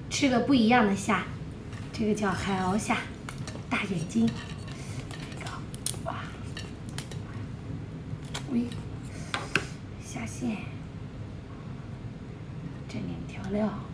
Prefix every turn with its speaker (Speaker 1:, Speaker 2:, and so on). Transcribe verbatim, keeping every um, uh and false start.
Speaker 1: 吃个不一样的虾，这个叫海鳌虾，大眼睛，这个哇，喂，虾线，蘸点调料。